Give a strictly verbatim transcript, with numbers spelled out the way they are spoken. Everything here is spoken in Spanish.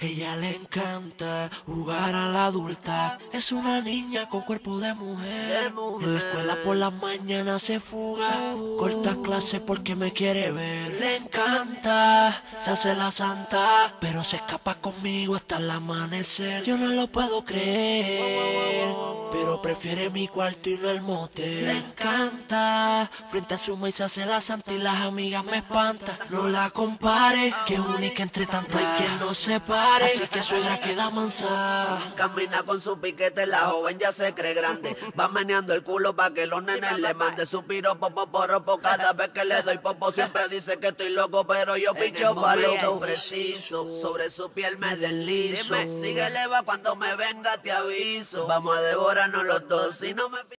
Ella le encanta jugar a la adulta. Es una niña con cuerpo de mujer. De mujer. En la escuela por las mañanas se fuga. Corta clase porque me quiere ver. Le encanta, se hace la santa, pero se escapa conmigo hasta el amanecer. Yo no lo puedo creer, pero prefiere mi cuarto y no el motel. Le encanta, frente a su maíz se hace la santa y las amigas me espantan. No la compare, que es única entre tantas. No hay quien no se pare, así que suegra queda mansa. Camina con su piquete, la joven ya se cree grande. Va meneando el culo pa' que los nenes le mande su piropo, poporopo. Cada vez que le doy popo siempre dice que estoy loco, pero yo picho pa' loco. Preciso, sobre su piel me deslizo. Dime, síguele va cuando me venga te aviso. Vamos a devorarnos los dos, si no me